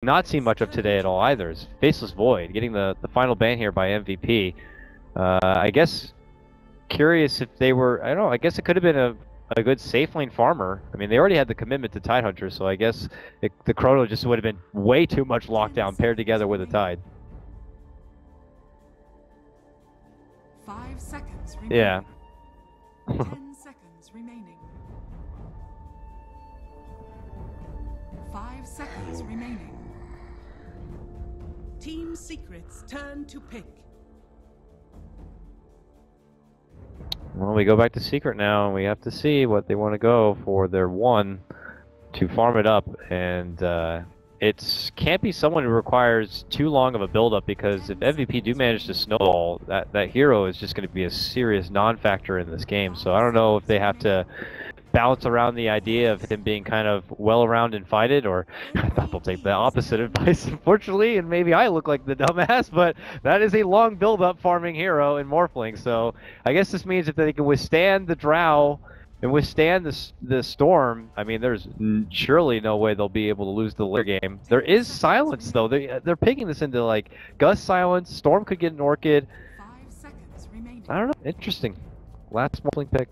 not seen much of today at all either is Faceless Void, getting the final ban here by MVP. I guess curious if they were, I don't know, I guess it could have been a good safe lane farmer. I mean, they already had the commitment to Tidehunter, so I guess the Chrono just would have been way too much lockdown paired together with a Tide. 5 seconds remaining. Yeah. 10 seconds remaining. 5 seconds remaining. Team Secret's turn to pick. Well, we go back to Secret now, and we have to see what they want to go for their one to farm it up. And it can't be someone who requires too long of a build-up, because if MVP do manage to snowball, that hero is just going to be a serious non-factor in this game. So I don't know if they have to balance around the idea of him being kind of well around and fighted, or I thought they'll take the opposite advice, unfortunately, and maybe I look like the dumbass, but that is a long build-up farming hero in Morphling. So I guess this means if they can withstand the Drow and withstand the Storm, I mean, there's surely no way they'll be able to lose the later game. There is Silence, though. They're picking this into, like, Gus Silence, Storm could get an Orchid. 5 seconds remaining. I don't know. Interesting. Last Morphling pick.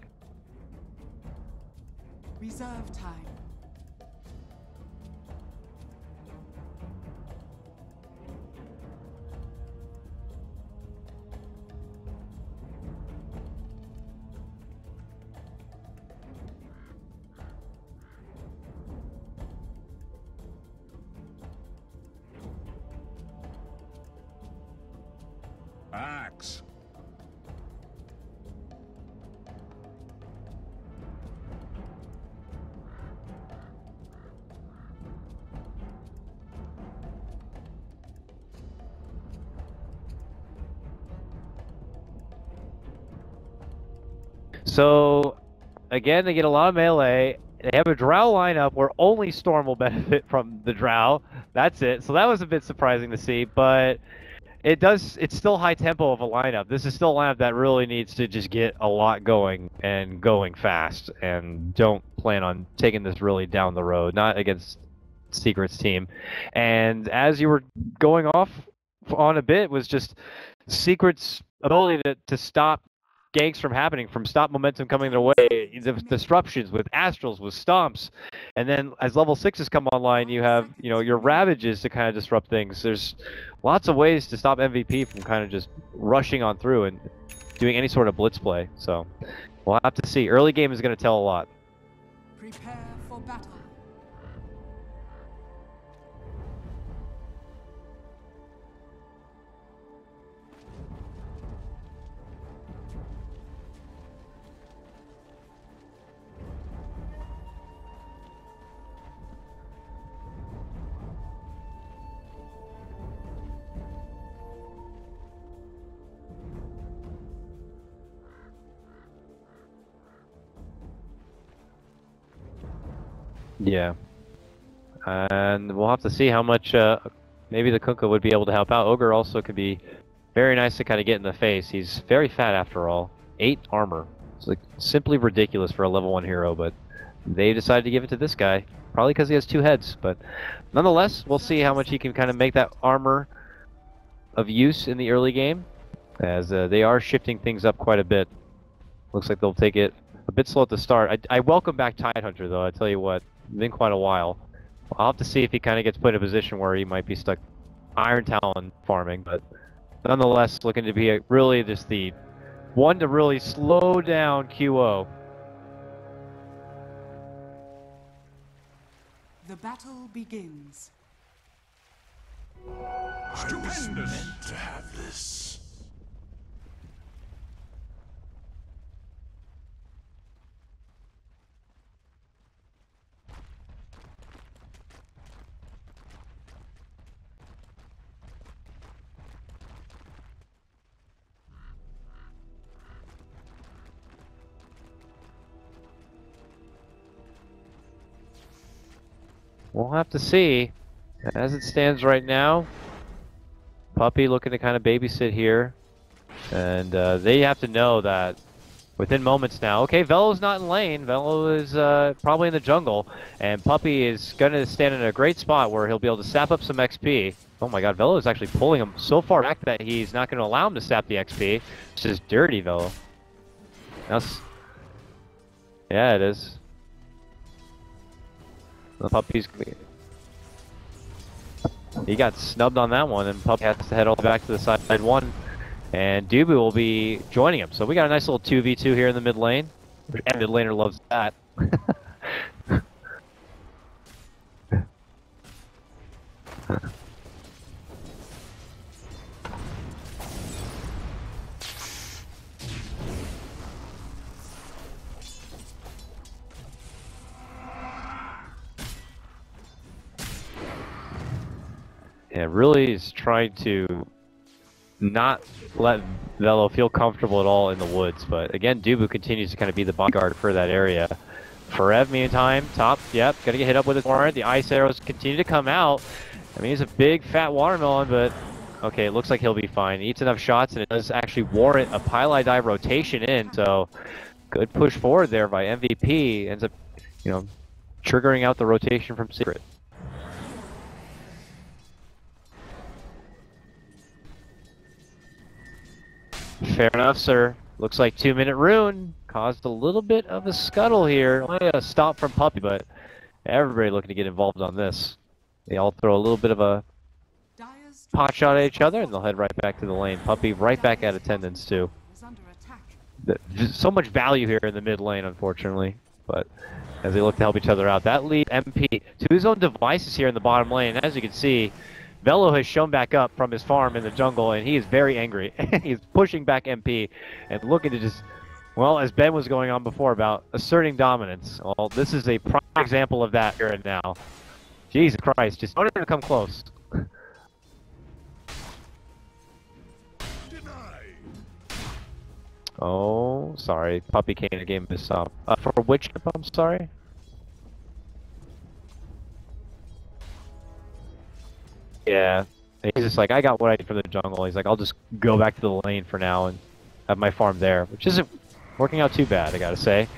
Reserve time. Axe. So, again, they get a lot of melee. They have a Drow lineup where only Storm will benefit from the Drow. That's it. So that was a bit surprising to see, but it's still high tempo of a lineup. This is still a lineup that really needs to just get a lot going and going fast, and don't plan on taking this really down the road, not against Secret's team. And as you were going off on a bit was just Secret's ability to stop ganks from happening, from stop momentum coming their way, the disruptions with Astrals, with Stomps, and then as level 6s come online, you have, you know, your Ravages to kind of disrupt things. There's lots of ways to stop MVP from kind of just rushing on through and doing any sort of blitz play. So we'll have to see. Early game is going to tell a lot. Prepare for battle. Yeah. And we'll have to see how much maybe the Kunkka would be able to help out. Ogre also could be very nice to kind of get in the face. He's very fat after all. 8 armor. It's like simply ridiculous for a level 1 hero, but they decided to give it to this guy. Probably because he has 2 heads, but nonetheless, we'll see how much he can kind of make that armor of use in the early game, as they are shifting things up quite a bit. Looks like they'll take it a bit slow at the start. I welcome back Tidehunter, though, I tell you what. It's been quite a while. I'll have to see if he kind of gets put in a position where he might be stuck Iron Talon farming, but nonetheless, looking to be really just the one to really slow down QO. The battle begins. I was meant to have this. We'll have to see. As it stands right now, Puppey looking to kind of babysit here. And they have to know that within moments now. Okay, Velo's not in lane. Velo is probably in the jungle, and Puppey is going to stand in a great spot where he'll be able to sap up some XP. Oh my god, Velo is actually pulling him so far back that he's not going to allow him to sap the XP. This is dirty, Velo. Yeah, it is. The Puppey's... He got snubbed on that one, and Puppey has to head all the way back to the side one. And Dubu will be joining him. So we got a nice little 2v2 here in the mid lane. And mid laner loves that. Yeah, really is trying to not let Velo feel comfortable at all in the woods, but again, Dubu continues to kind of be the bodyguard for that area. Forev, meantime, top, yep, gotta get hit up with his warrant. The ice arrows continue to come out. I mean, he's a big fat watermelon, but okay, it looks like he'll be fine. He eats enough shots, and it does actually warrant a Pylai dive rotation in, so good push forward there by MVP. Ends up, you know, triggering out the rotation from Secret. Fair enough, sir. Looks like 2-minute rune caused a little bit of a scuttle here. Only a stop from Puppey, but everybody looking to get involved on this. They all throw a little bit of a pot shot at each other, and they'll head right back to the lane. Puppey right back at attendance, too. So much value here in the mid lane, unfortunately, but as they look to help each other out. That leads MP to his own devices here in the bottom lane. As you can see, Velo has shown back up from his farm in the jungle, and he is very angry. He's pushing back MP and looking to just, well, as Ben was going on before about asserting dominance. Well, this is a prime example of that here and now. Jesus Christ, just don't even come close. Oh, sorry. Puppey came to game this up. For which chip, I'm sorry? Yeah, he's just like, I got what I need from the jungle. He's like, I'll just go back to the lane for now and have my farm there, which isn't working out too bad, I gotta say.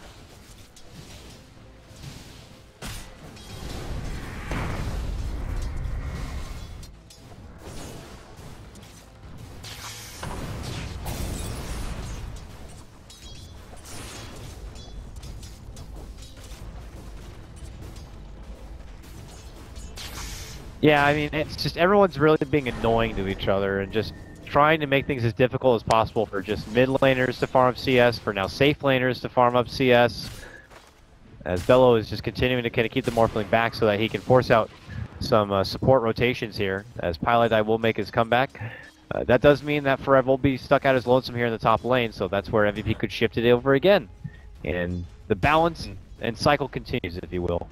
Yeah, I mean, it's just everyone's really being annoying to each other and just trying to make things as difficult as possible for just mid laners to farm CS, for now safe laners to farm up CS. As Velo is just continuing to kind of keep the Morphling back so that he can force out some support rotations here, as Pylai will make his comeback. That does mean that Forever will be stuck out as lonesome here in the top lane, so that's where MVP could shift it over again. And the balance and cycle continues, if you will.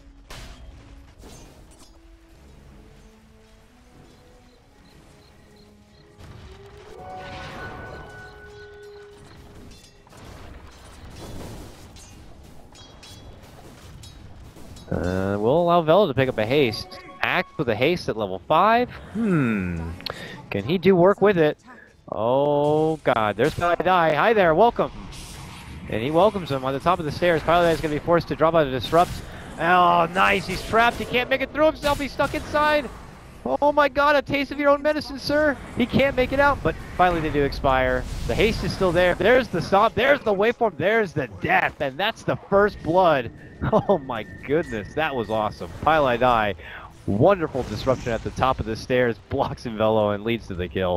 We'll allow Velo to pick up a haste. Act with a haste at level 5? Can he do work with it? Oh god, there's Pylai. Hi there, welcome! And he welcomes him on the top of the stairs. Pylai is going to be forced to drop out of Disrupt. Oh, nice, he's trapped. He can't make it through himself. He's stuck inside. Oh my god, a taste of your own medicine, sir. He can't make it out, but finally they do expire. The haste is still there. There's the stop. There's the waveform. There's the death. And that's the first blood. Oh my goodness, that was awesome. Pylai, wonderful disruption at the top of the stairs, blocks in Velo and leads to the kill.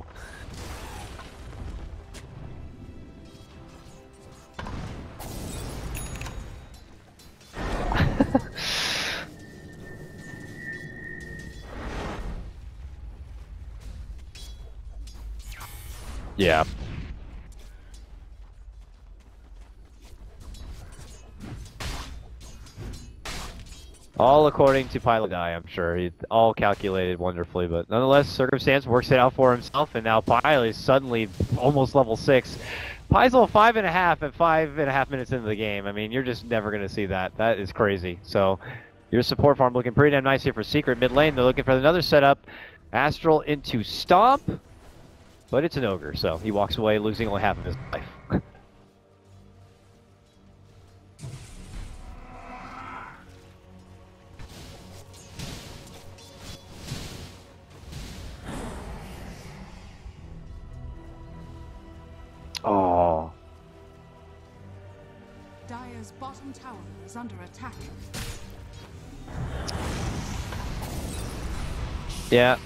Yeah. All according to Pylai, I'm sure. He all calculated wonderfully, but nonetheless, Circumstance works it out for himself, and now Pylai is suddenly almost level 6. Py's level 5.5 at 5.5 minutes into the game. I mean, you're just never going to see that. That is crazy. So, your support farm looking pretty damn nice here for Secret. Mid lane, they're looking for another setup. Astral into Stomp, but it's an Ogre, so he walks away losing only half of his life. bottom tower is under attack. Yeah.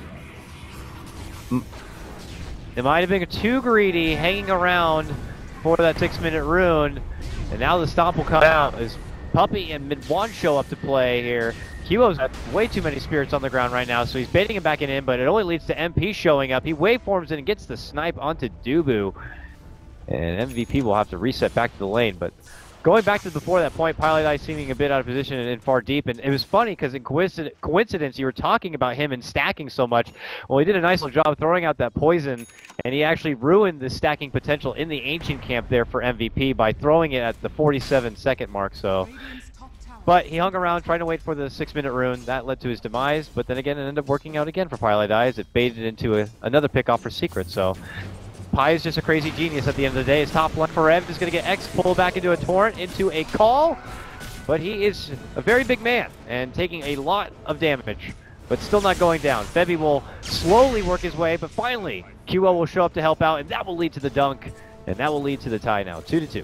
It might have been too greedy hanging around for that 6-minute rune. And now the stomp will come out as Puppey and Midwan show up to play here. Kiwo's got way too many spirits on the ground right now, so he's baiting him back in, but it only leads to MP showing up. He waveforms and gets the snipe onto Dubu. And MVP will have to reset back to the lane, but going back to before that point, Pilot Eye seeming a bit out of position and far deep, and it was funny because in coincidence you were talking about him and stacking so much. Well, he did a nice little job throwing out that poison, and he actually ruined the stacking potential in the Ancient camp there for MVP by throwing it at the 47-second mark. So, but he hung around trying to wait for the 6-minute rune. That led to his demise, but then again it ended up working out again for Pilot Eye as it baited into another pickoff for Secret. So Pi is just a crazy genius at the end of the day. His top left for Rev is going to get X pulled back into a torrent, into a call. But he is a very big man and taking a lot of damage, but still not going down. Febby will slowly work his way, but finally QO will show up to help out, and that will lead to the dunk, and that will lead to the tie now, 2-2.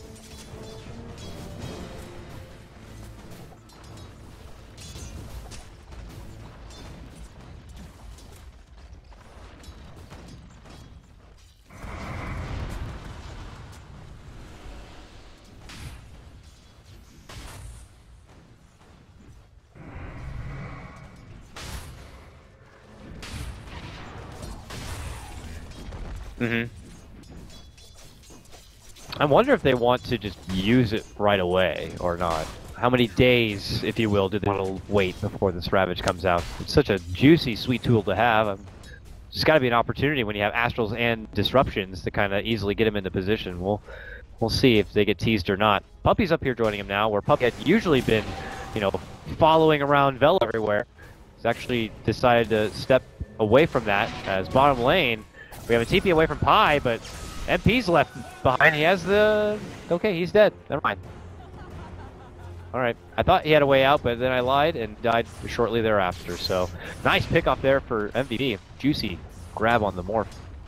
I wonder if they want to just use it right away or not. How many days, if you will, do they want to wait before this Ravage comes out? It's such a juicy, sweet tool to have. There's got to be an opportunity when you have Astrals and Disruptions to kind of easily get him into position. We'll see if they get teased or not. Puppey's up here joining him now, where Puppey had usually been, you know, following around Vela everywhere. He's actually decided to step away from that as bottom lane. We have a TP away from Pi, but MP's left behind. He has the... Okay, he's dead. Never mind. Alright, I thought he had a way out, but then I lied and died shortly thereafter. So, nice pick off there for MVP. Juicy grab on the morph.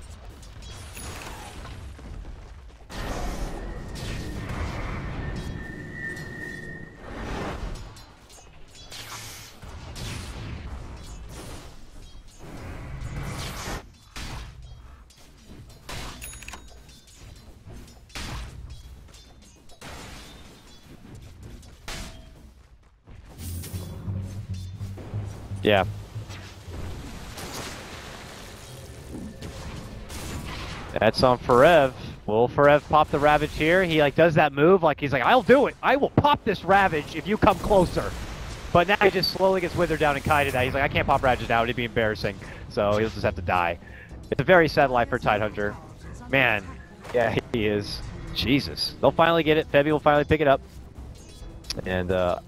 Yeah. That's on Forev. Will Forev pop the Ravage here? He like does that move, like he's like, I'll do it. I will pop this Ravage if you come closer. But now he just slowly gets withered down and kited out. He's like, I can't pop Ravage now, it'd be embarrassing. So he'll just have to die. It's a very sad life for Tidehunter. Man, yeah, he is. Jesus. They'll finally get it. Febby will finally pick it up. And what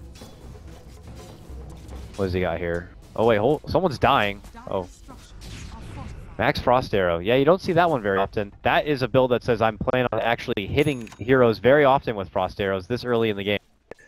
does he got here? Oh wait, someone's dying. Oh. Max Frost Arrow. Yeah, you don't see that one very often. That is a build that says I'm planning on actually hitting heroes very often with Frost Arrows this early in the game.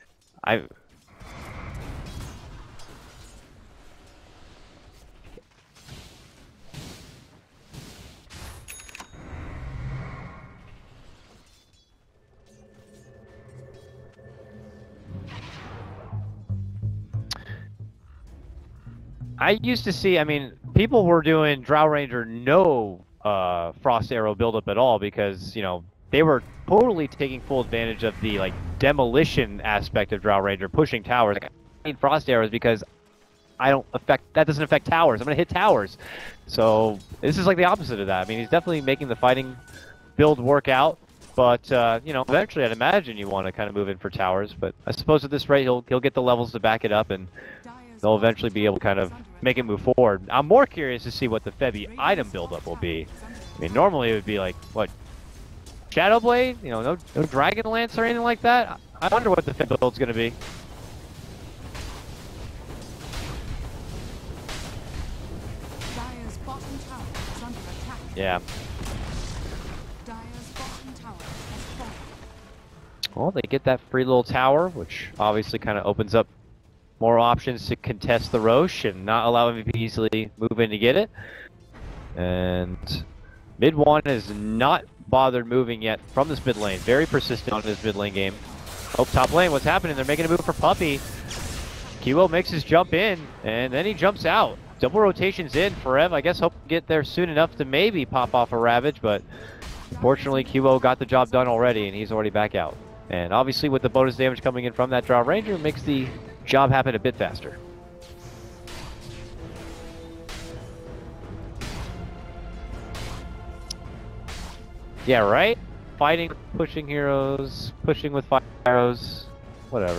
I used to see, I mean, people were doing Drow Ranger no Frost Arrow buildup at all because, you know, they were totally taking full advantage of the, like, demolition aspect of Drow Ranger, pushing towers. Like, I need Frost Arrows because that doesn't affect towers. I'm going to hit towers. So, this is like the opposite of that. I mean, he's definitely making the fighting build work out. But, you know, eventually I'd imagine you want to kind of move in for towers. But I suppose at this rate, he'll get the levels to back it up and they'll eventually be able to kind of make it move forward. I'm more curious to see what the Febby item buildup will be. I mean, normally it would be like, what, Shadow Blade? You know, no Dragon Lance or anything like that? I wonder what the Febby build's going to be. Dire's bottom tower is under attack. Yeah. Dire's bottom tower has fallen. Well, they get that free little tower, which obviously kind of opens up more options to contest the Roche and not allow MVP to easily move in to get it. And Mid-1 has not bothered moving yet from this mid lane. Very persistent on his mid lane game. Oh, top lane, what's happening? They're making a move for Puppey. Kiwo makes his jump in, and then he jumps out. Double rotations in. Forev, I guess, hope to get there soon enough to maybe pop off a Ravage, but unfortunately, Kiwo got the job done already, and he's already back out. And obviously, with the bonus damage coming in from that Drow Ranger, it makes the job happen a bit faster. Yeah, right? Fighting, pushing heroes, pushing with fire arrows, whatever.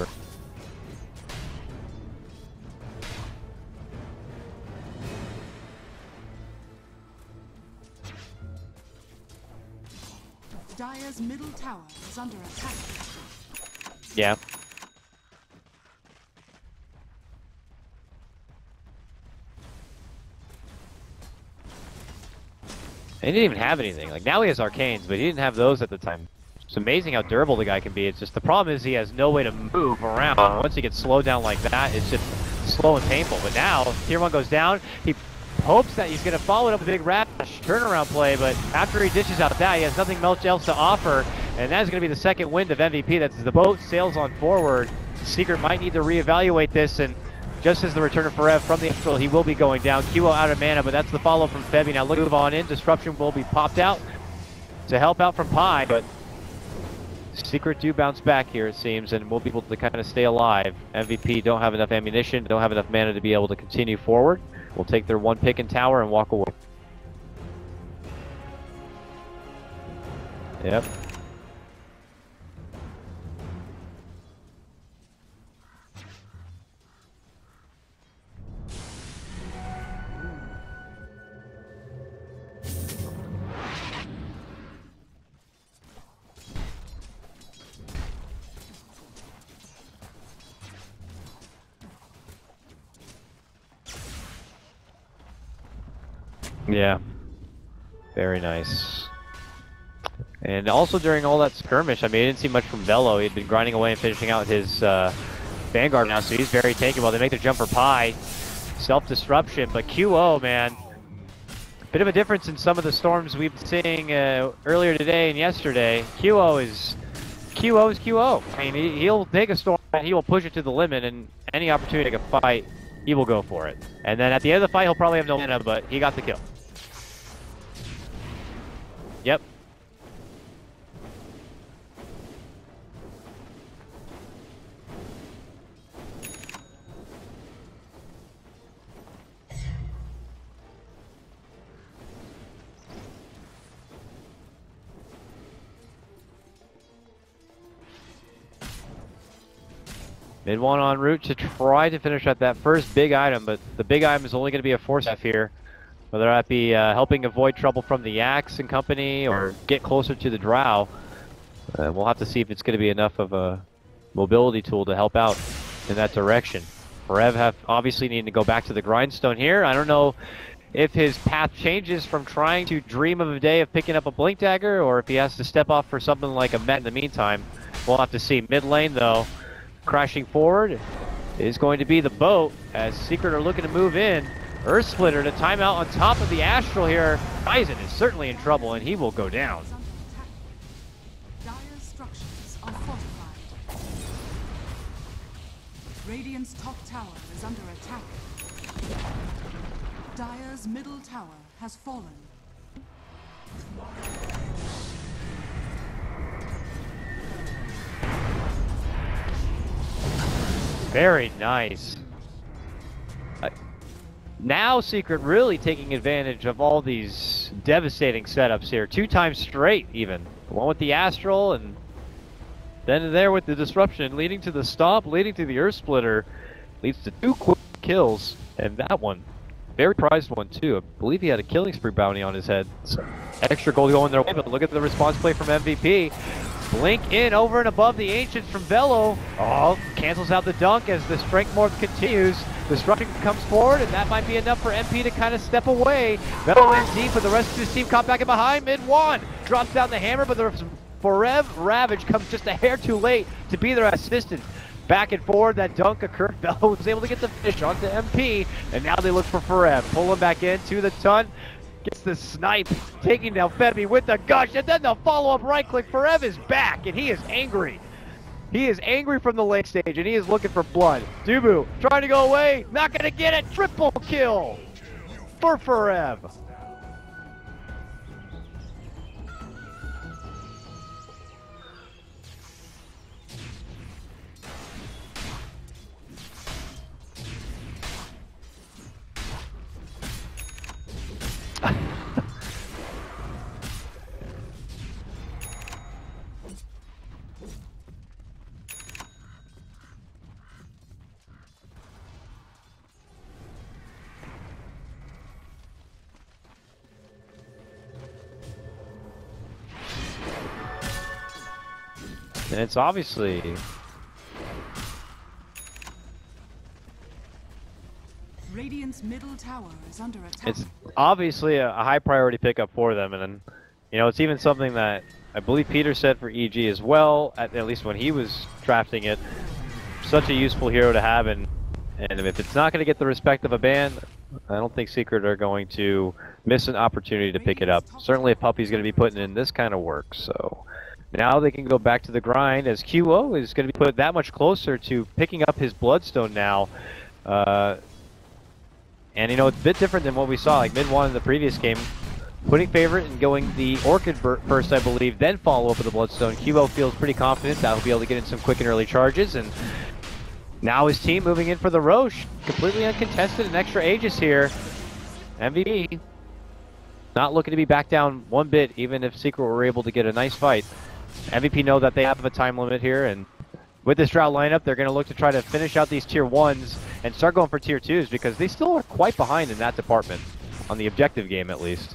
Dire's middle tower is under attack. Yeah. He didn't even have anything. Like, now he has arcanes, but he didn't have those at the time. It's amazing how durable the guy can be. It's just the problem is he has no way to move around. Once he gets slowed down like that, it's just slow and painful. But now, Tier 1 goes down. He hopes that he's going to follow it up with a big rash turnaround play, but after he dishes out that, he has nothing much else to offer. And that is going to be the second wind of MVP. That's the boat sails on forward. Secret might need to reevaluate this, and just as the return of Forev from the Astral, he will be going down. Kiwo out of mana, but that's the follow from Febby. Now look, move on in. Disruption will be popped out to help out from Pi, but Secret do bounce back here, it seems, and we'll be able to kind of stay alive. MVP don't have enough ammunition, don't have enough mana to be able to continue forward. We'll take their one pick in tower and walk away. Yep. Yeah, very nice. And also during all that skirmish, I mean, I didn't see much from Velo. He'd been grinding away and finishing out his Vanguard now, so he's very takeable. They make the jump for Pi. Self-disruption, but QO, man. Bit of a difference in some of the storms we've been seeing earlier today and yesterday. QO is QO. I mean, he'll take a storm and he will push it to the limit, and any opportunity to fight, he will go for it. And then at the end of the fight, he'll probably have no mana, but he got the kill. Yep. Mid one en route to try to finish up that first big item, but the big item is only going to be a force F here. Whether that be helping avoid trouble from the Axe and company or get closer to the Drow. We'll have to see if it's going to be enough of a mobility tool to help out in that direction. Forev have obviously needing to go back to the grindstone here. I don't know if his path changes from trying to dream of a day of picking up a Blink Dagger or if he has to step off for something like a Met in the meantime. We'll have to see. Mid lane though, crashing forward is going to be the boat as Secret are looking to move in. Earth Splitter to timeout on top of the Astral here. Aizen is certainly in trouble and he will go down. Dire's structures are fortified. Radiant's top tower is under attack. Dire's middle tower has fallen. Very nice. Now Secret really taking advantage of all these devastating setups here. 2 times straight even. The one with the Astral and then there with the disruption leading to the stomp, leading to the Earth Splitter. Leads to 2 quick kills, and that one, very prized one too. I believe he had a killing spree bounty on his head. So extra gold going their way, but look at the response play from MVP. Blink in over and above the Ancients from Velo. Oh, cancels out the dunk as the Strength Morph continues. Disruption comes forward, and that might be enough for MP to kind of step away. Velo in deep, but the rest of his team caught back in behind. Mid one drops down the hammer, but the Forev Ravage comes just a hair too late to be their assistant. Back and forward, that dunk occurred. Velo was able to get the fish onto MP, and now they look for Forev. Pull him back into the ton. Gets the snipe, taking down Febby with the gush, and then the follow-up right-click. Forev is back, and he is angry. He is angry from the late stage, and he is looking for blood. Dubu trying to go away, not gonna get it. Triple kill for Ferev. And it's obviously Radiant's middle tower is under attack. it's obviously a high priority pickup for them, and then, you know, it's even something that I believe Peter said for EG as well, at least when he was drafting it. Such a useful hero to have, and if it's not going to get the respect of a ban, I don't think Secret are going to miss an opportunity to pick it up. Certainly if Puppey's going to be putting in this kind of work, so now they can go back to the grind as QO is going to be put that much closer to picking up his Bloodstone now. And, you know, it's a bit different than what we saw, like mid-1 in the previous game. Putting Favorite and going the Orchid first, I believe, then follow up with the Bloodstone. QO feels pretty confident that he'll be able to get in some quick and early charges, and now his team moving in for the Roche. Completely uncontested, an extra Aegis here. MVP not looking to be back down one bit, even if Secret were able to get a nice fight. MVP know that they have a time limit here, and with this Drow lineup, they're going to look to try to finish out these tier 1s and start going for tier 2s, because they still are quite behind in that department, on the objective game at least.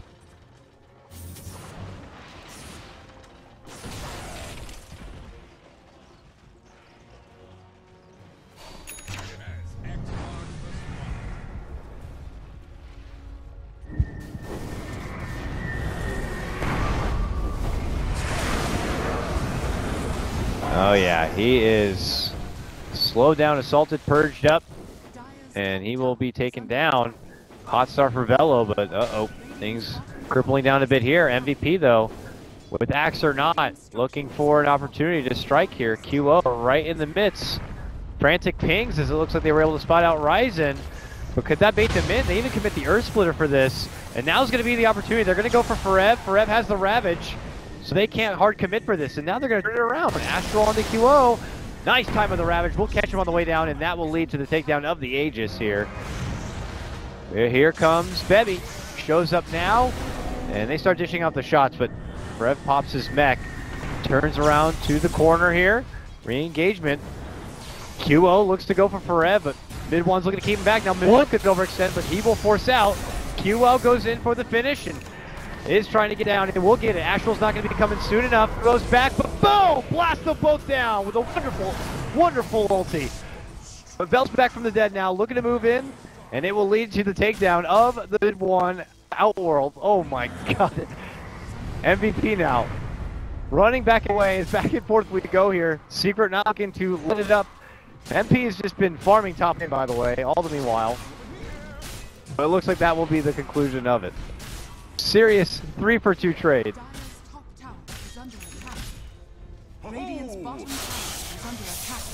Oh yeah, he is slowed down, assaulted, purged up, and he will be taken down. Hot start for Velo, but uh-oh, things crippling down a bit here. MVP though, with Axe or not, looking for an opportunity to strike here. QO right in the midst. Frantic pings as it looks like they were able to spot out Ryzen, but could that bait them in? They even commit the Earth Splitter for this, and now's going to be the opportunity. They're going to go for Ferev. Ferev has the Ravage, so they can't hard commit for this, and now they're going to turn it around. Astral on the QO. Nice time of the Ravage. We'll catch him on the way down, and that will lead to the takedown of the Aegis here. Here comes Bebby. Shows up now, and they start dishing out the shots, but Ferev pops his mech. Turns around to the corner here. Re-engagement. QO looks to go for Ferev, but mid-1's looking to keep him back. Now mid-1 could overextend, but he will force out. QO goes in for the finish, and is trying to get down, and we'll get it. Astral's not going to be coming soon enough. Goes back, but boom! Blast them both down with a wonderful, wonderful ulti. But Belt's back from the dead now, looking to move in, and it will lead to the takedown of the mid-1 Outworld. Oh my god. MVP now. Running back away, as back and forth we go here. Secret not looking to let it up. MP has just been farming top lane, by the way, all the meanwhile. But it looks like that will be the conclusion of it. Serious 3-for-2 trade. Dire's top tower is under attack. Radiant's bottom tower is under attack.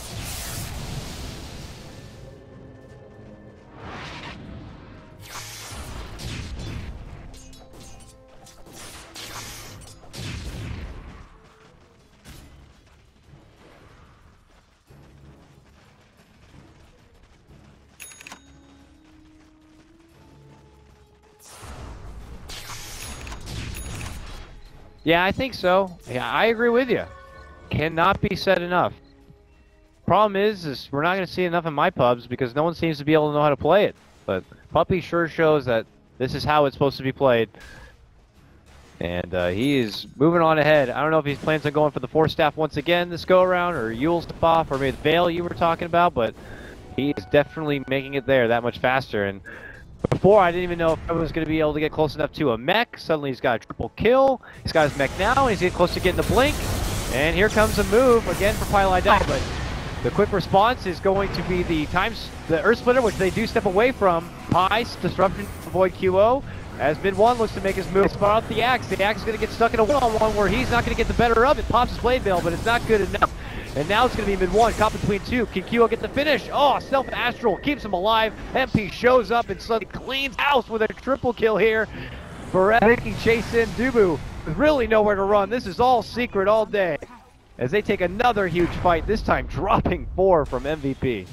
Yeah, I think so. Yeah, I agree with you. Cannot be said enough. Problem is we're not going to see enough in my pubs because no one seems to be able to know how to play it. But Puppey sure shows that this is how it's supposed to be played. And he is moving on ahead. I don't know if he plans on going for the Force Staff once again this go-around, or Yule's step off, or maybe the Veil you were talking about, but he is definitely making it there that much faster. And before, I didn't even know if I was going to be able to get close enough to a mech. Suddenly he's got a triple kill. He's got his mech now, and he's getting close to getting the blink. And here comes a move again for Pylai Dai, but the quick response is going to be the Earth Splitter, which they do step away from. Pies, Disruption to avoid QO. As mid-1 looks to make his move, spot out the Axe. The Axe is going to get stuck in a one-on-one where he's not going to get the better of it. Pops his Blade Veil, but it's not good enough. And now it's going to be mid-1, caught between two. Can QO get the finish? Oh, Self-Astral keeps him alive. MP shows up and suddenly cleans house with a triple kill here. Forever making chase in. Dubu with really nowhere to run. This is all Secret all day. As they take another huge fight, this time dropping 4 from MVP.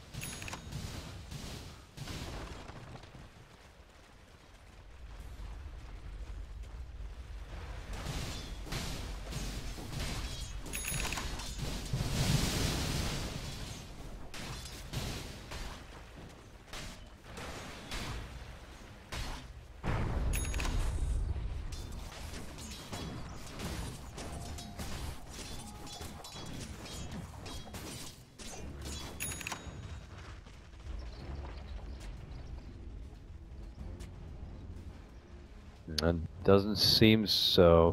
Doesn't seem so.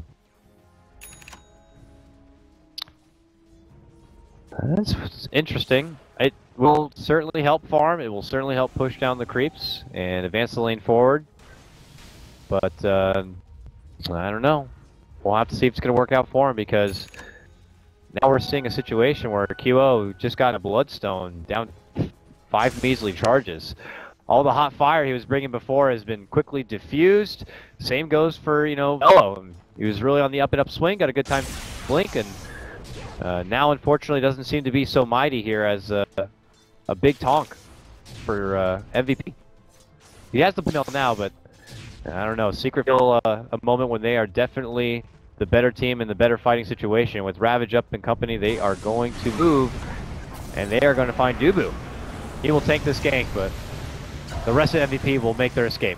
That's interesting. It will certainly help farm. It will certainly help push down the creeps and advance the lane forward. But I don't know. We'll have to see if it's going to work out for him, because now we're seeing a situation where QO just got a Bloodstone down 5 measly charges. All the hot fire he was bringing before has been quickly diffused. Same goes for, you know, Velo. He was really on the up and up swing, got a good time blink, and now unfortunately doesn't seem to be so mighty here as a big tonk for MVP. He has the mill now, but I don't know. Secret feel a moment when they are definitely the better team in the better fighting situation. With Ravage up and company, they are going to move, and they are going to find Dubu. He will tank this gank, but the rest of MVP will make their escape.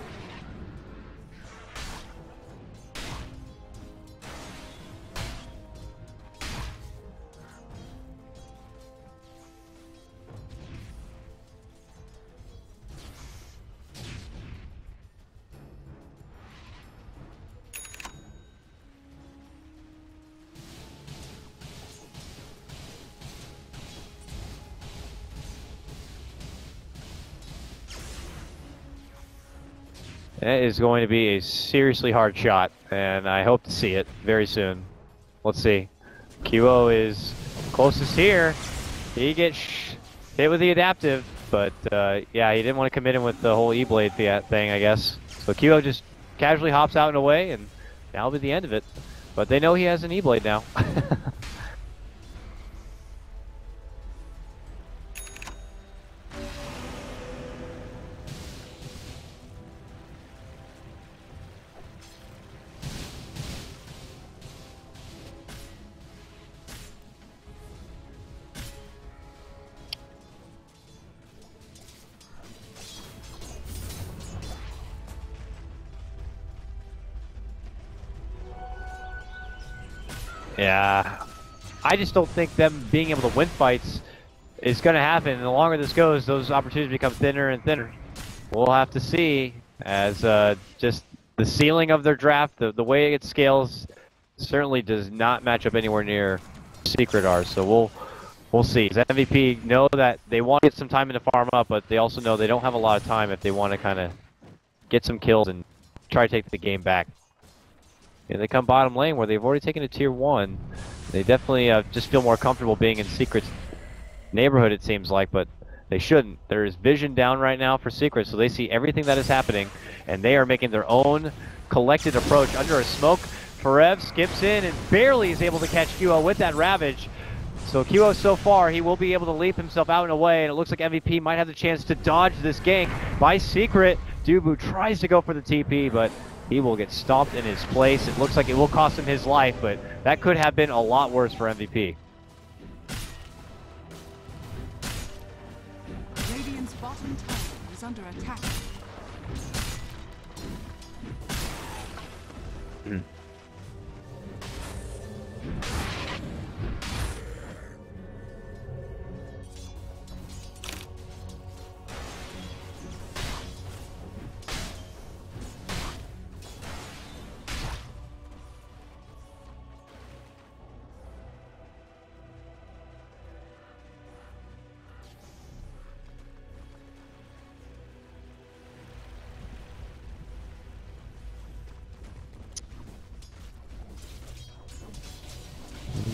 That is going to be a seriously hard shot, and I hope to see it very soon. Let's see. QO is closest here. He gets hit with the adaptive, but yeah, he didn't want to commit him with the whole E-Blade thing, I guess. So QO just casually hops out and away, and that'll be the end of it. But they know he has an E-Blade now. Yeah, I just don't think them being able to win fights is going to happen. And the longer this goes, those opportunities become thinner and thinner. We'll have to see, as just the ceiling of their draft, the way it scales, certainly does not match up anywhere near Secret ours. So we'll see. As MVP know that they want to get some time in to farm up, but they also know they don't have a lot of time if they want to kind of get some kills and try to take the game back. And they come bottom lane where they've already taken a tier 1. They definitely just feel more comfortable being in Secret's neighborhood, it seems like, but they shouldn't. There is vision down right now for Secret, so they see everything that is happening, and they are making their own collected approach. Under a smoke, Forev skips in and barely is able to catch QO with that Ravage. So QO so far, he will be able to leap himself out and away, and it looks like MVP might have the chance to dodge this gank by Secret. Dubu tries to go for the TP, but he will get stomped in his place. It looks like it will cost him his life, but that could have been a lot worse for MVP. Radiant's bottom tower is under attack.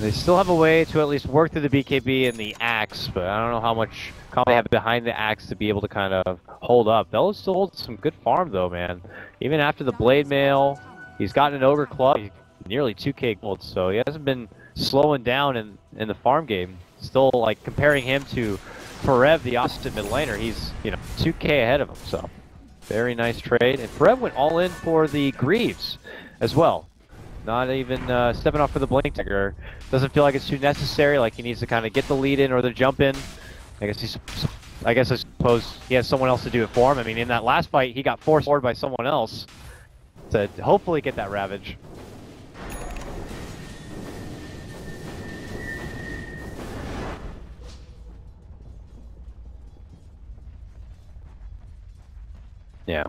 They still have a way to at least work through the BKB and the Axe, but I don't know how much combo they have behind the Axe to be able to kind of hold up. Bellows still holds some good farm though, man. Even after the Blade Mail, he's gotten an Ogre Club, he's nearly 2k gold, so he hasn't been slowing down in the farm game. Still, like, comparing him to Forev, the opposite mid laner, he's, you know, 2k ahead of him, so very nice trade. And Forev went all in for the Greaves as well. Not even stepping off for the Blink Dagger. Doesn't feel like it's too necessary, like he needs to kind of get the lead in or the jump in. I suppose he has someone else to do it for him. I mean, in that last fight, he got forced forward by someone else to hopefully get that Ravage. Yeah.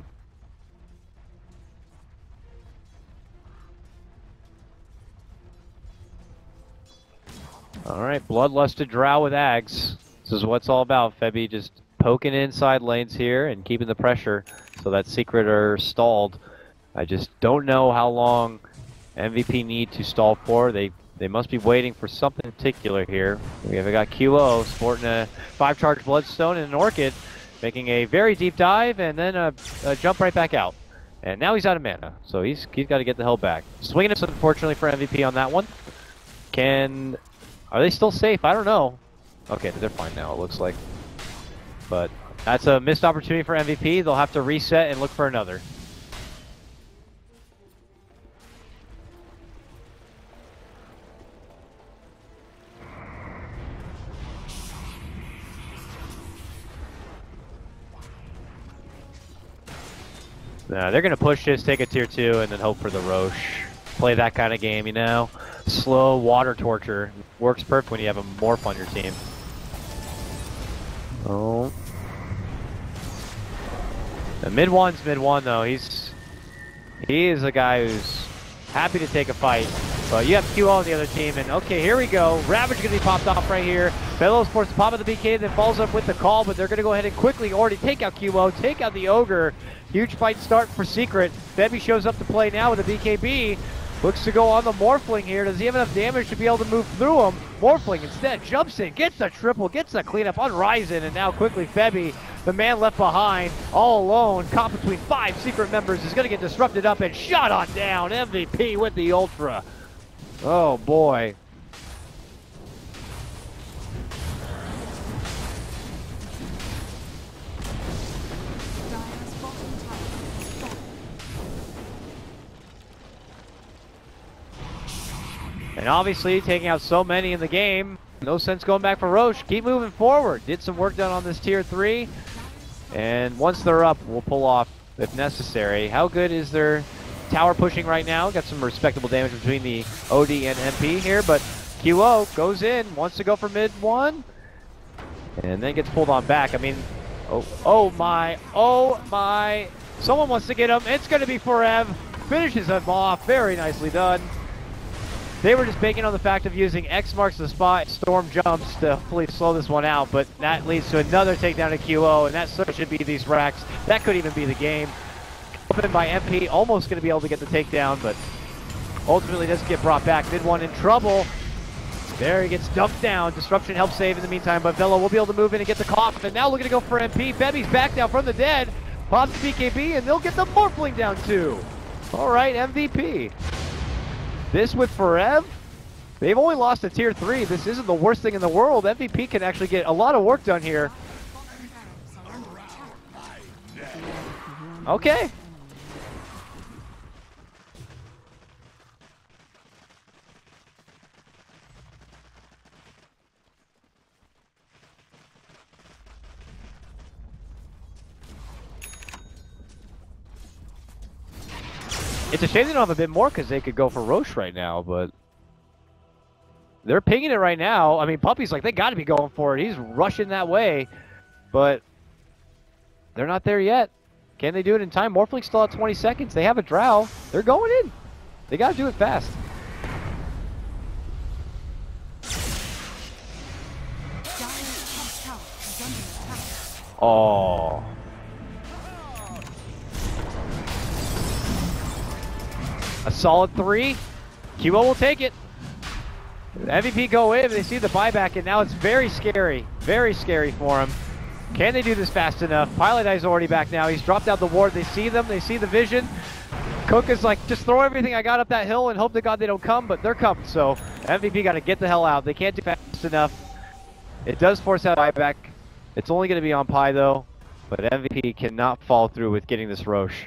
Alright, Bloodlusted Drow with Ags. This is what it's all about. Febby just poking inside lanes here and keeping the pressure so that Secret are stalled. I just don't know how long MVP need to stall for. They must be waiting for something particular here. We have got QO sporting a 5-charge Bloodstone and an Orchid, making a very deep dive and then a jump right back out. And now he's out of mana, so he's got to get the hell back. Swinging it, unfortunately, for MVP on that one. Are they still safe? I don't know. Okay, they're fine now, it looks like. But that's a missed opportunity for MVP. They'll have to reset and look for another. Nah, they're going to push this, take a tier 2, and then hope for the Roche. Play that kind of game, you know? Slow water torture. Works perfect when you have a Morph on your team. Oh. The mid one's mid one though. He is a guy who's happy to take a fight. But you have QO on the other team, and okay, here we go. Ravage gonna be popped off right here. Bellows forced to pop of the BK, then falls up with the call, but they're gonna go ahead and quickly already take out QO, take out the Ogre. Huge fight start for Secret. Febby shows up to play now with a BKB. Looks to go on the Morphling here. Does he have enough damage to be able to move through him? Morphling instead jumps in, gets the triple, gets the cleanup on Ryzen, and now quickly Febby, the man left behind, all alone, caught between 5 Secret members, is going to get disrupted up and shot on down. MVP with the Ultra. Oh boy. And obviously, taking out so many in the game, no sense going back for Roche. Keep moving forward. Did some work done on this tier 3. And once they're up, we'll pull off if necessary. How good is their tower pushing right now? Got some respectable damage between the OD and MP here, but QO goes in, wants to go for mid 1, and then gets pulled on back. I mean, oh my. Someone wants to get him. It's going to be Forev. Finishes him off. Very nicely done. They were just banking on the fact of using X marks the spot, Storm jumps to hopefully slow this one out, but that leads to another takedown to QO, and that should be these racks. That could even be the game. Opened by MP, almost going to be able to get the takedown, but ultimately doesn't get brought back. Mid one in trouble. There he gets dumped down. Disruption helps save in the meantime, but Velo will be able to move in and get the cough, and now looking to go for MP. Febby's back down from the dead. Pops BKB, and they'll get the Morphling down too. All right, MVP. This with Forev, they've only lost to tier 3. This isn't the worst thing in the world. MVP can actually get a lot of work done here. Okay. It's a shame they don't have a bit more because they could go for Roche right now, but they're pinging it right now. I mean, Puppy's like, they got to be going for it. He's rushing that way, but they're not there yet. Can they do it in time? Morphling's still at 20 seconds. They have a Drow. They're going in. They got to do it fast. Oh. A solid 3. QO will take it. MVP go in, they see the buyback, and now it's very scary for him. Can they do this fast enough? Pilot Eye's already back now. He's dropped out the ward. They see them. They see the vision. Cook is like, just throw everything I got up that hill and hope to God they don't come, but they're coming. So MVP got to get the hell out. They can't do fast enough. It does force out buyback. It's only going to be on Pi though, but MVP cannot fall through with getting this Roche.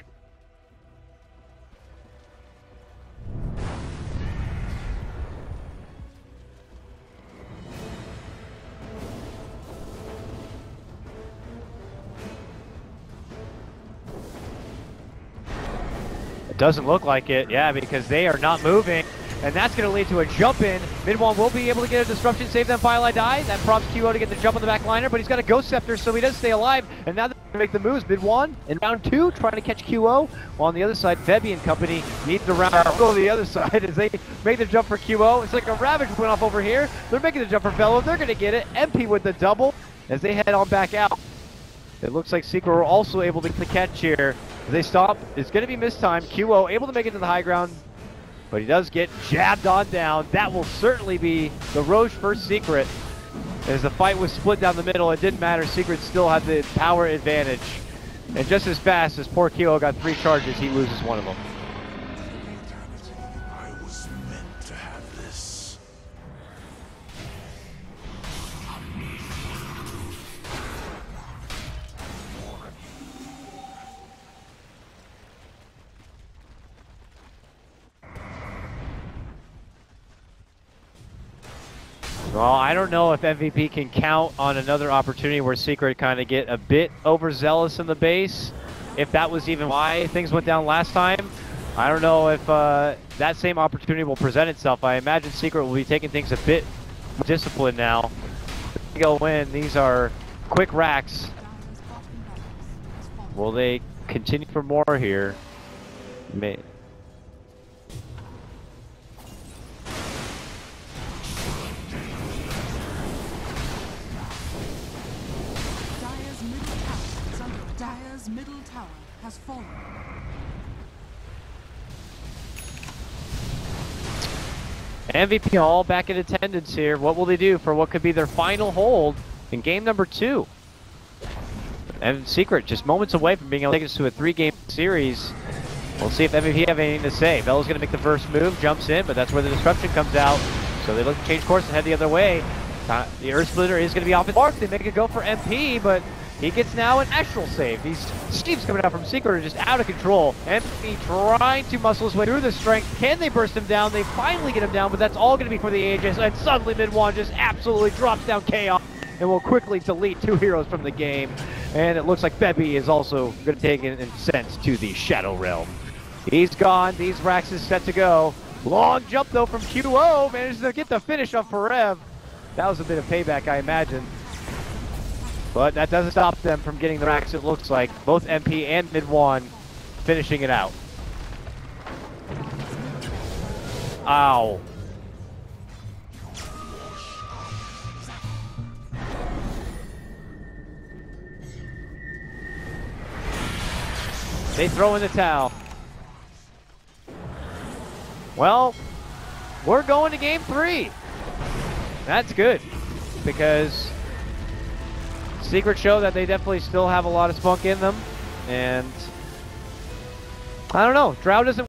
Doesn't look like it, yeah, because they are not moving, and that's going to lead to a jump in. Mid-1 will be able to get a disruption, save them, Firelight die. That prompts QO to get the jump on the back liner, but he's got a Ghost Scepter, so he does stay alive, and now they're going to make the moves. Mid-1 in round 2, trying to catch QO, while on the other side, Febby and company need the round go to the other side as they make the jump for QO. It's like a Ravage went off over here. They're making the jump for Fellow. They're going to get it. MP with the double as they head on back out. It looks like Secret were also able to get the catch here. They stop. It's going to be mistimed. QO able to make it to the high ground, but he does get jabbed on down. That will certainly be the Roche first Secret. As the fight was split down the middle, it didn't matter. Secret still had the power advantage. And just as fast as poor QO got 3 charges, he loses one of them. I was meant to have this. Well, I don't know if MVP can count on another opportunity where Secret kind of get a bit overzealous in the base. If that was even why things went down last time. I don't know if that same opportunity will present itself. I imagine Secret will be taking things a bit more disciplined now. They go in. These are quick racks. Will they continue for more here? May Dire's middle tower has fallen. MVP all back in attendance here. What will they do for what could be their final hold in game number 2? And Secret just moments away from being able to take us to a 3-game series. We'll see if MVP have anything to say. Bella's going to make the first move, jumps in, but that's where the disruption comes out. So they look to change course and head the other way. The Earth Splitter is going to be off his mark. They make it go for MP, but he gets now an Astral save. These Steve's coming out from Secret are just out of control. MP trying to muscle his way through the strength. Can they burst him down? They finally get him down, but that's all going to be for the Aegis. And suddenly Mid-1 just absolutely drops down Chaos and will quickly delete 2 heroes from the game. And it looks like Febby is also going to take it and sense to the Shadow Realm. He's gone. These racks is set to go. Long jump though from QO. Manages to get the finish on Forev. That was a bit of payback, I imagine. But that doesn't stop them from getting the racks, it looks like. Both MP and Mid-1 finishing it out. Ow. They throw in the towel. Well, we're going to game 3. That's good, because Secret show that they definitely still have a lot of spunk in them, and I don't know, Drow doesn't